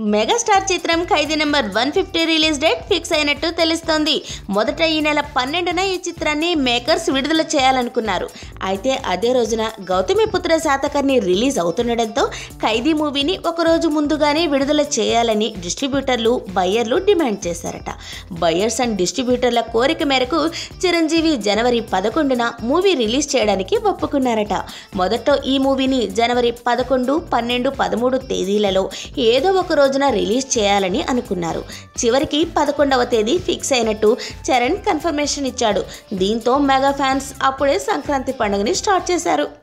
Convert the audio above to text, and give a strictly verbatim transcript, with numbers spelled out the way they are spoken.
Megastar చిత్రం Khaidi number one fifty release date fix అయినట్టు తెలుస్తోంది. మొదట ఈ నెల పన్నెండున ఈ చిత్రాన్ని మేకర్స్ విడుదల చేయాలనుకున్నారు. అయితే అదే రోజున గౌతమిపుత్ర శాతకర్ణి రిలీజ్ అవుతుండటంతో ఖైదీ మూవీని ఒకరోజు ముందుగానే విడుదల చేయాలని డిస్ట్రిబ్యూటర్లు బయ్యర్లు డిమాండ్ చేశారట. బయ్యర్స్ అండ్ డిస్ట్రిబ్యూటర్ల కోరిక మేరకు చిరంజీవి జనవరి పదకొండున మూవీ రిలీజ్ చేయడానికి ఒప్పుకున్నారట. మొదట ఈ మూవీని జనవరి పదకొండు పన్నెండు పదమూడు తేదీలలో ఏదో ఒక రోజున రిలీజ్ చేయాలని అనుకున్నారు. చివరికి పదకొండవ తేదీ ఫిక్స్ అయినట్టు చరణ్ కన్ఫర్మేషన్ ఇచ్చాడు. దీంతో మెగా ఫ్యాన్స్ అప్పుడే సంక్రాంతి పండుగని స్టార్ట్ చేశారు.